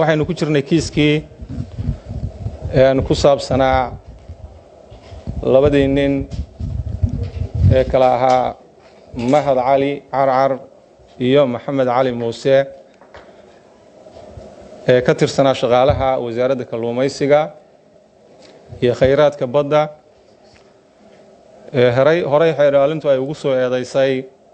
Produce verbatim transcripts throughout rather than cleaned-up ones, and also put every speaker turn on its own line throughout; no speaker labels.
waxaynu ku jirnay kiiskii ee ku saabsanaa labadii nin ee kala ahaa Mahad Cali Carcar iyo Maxamed Cali Muuse ee ka tirsanaa shaqaalaha wasaaradda kalluumaysiga iyo khayraadka badda ee horay horay xeeraalintu ay ugu soo eedaysay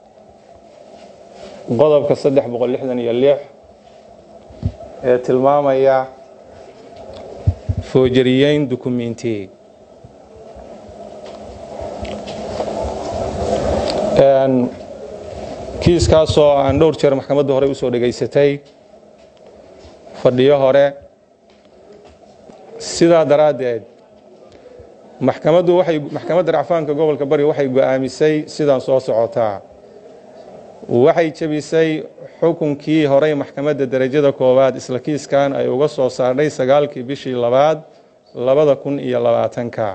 qodobka saddex boqol lixdan iyo lix ee tilmaamaya foojariyeyn dukumiinti een kiiskaasoo aan dhowr jeer maxkamadda hore u soo dhageysatay fadhiyo hore sidaa daraadeed maxkamaddu waxay maxkamadda racfaanka gobolka Bari waxay go'aamisay sidaan soo socotaa waxay jabisay xukunkii hore maxkamadda darajada koowaad isla kiiskan ay uga soo saarnay sagaalkii bishii labaad labada kun iyo labaatanka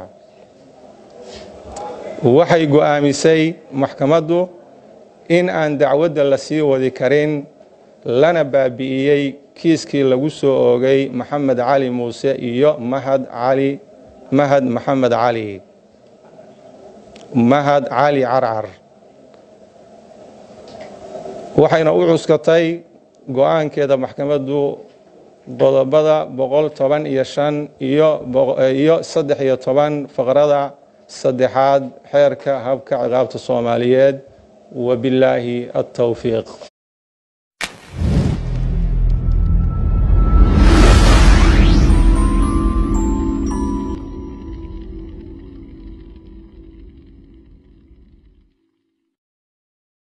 waxay go'aamisay maxkamaddu in aan dacwadda la sii wadi karin lana baabi'iyay kiiskii lagu soo oogay Maxamed Cali Muuse iyo Mahad Cali Mahad Maxamed Cali Mahad Cali Carcar waxayna u cuskatay go'aankeeda maxkamaddu qodobada boqol toban iyo shan iyo iyo saddex iyo toban faqrada saddexaad xeerka habka ciqaabta Soomaaliyeed وبالله التوفيق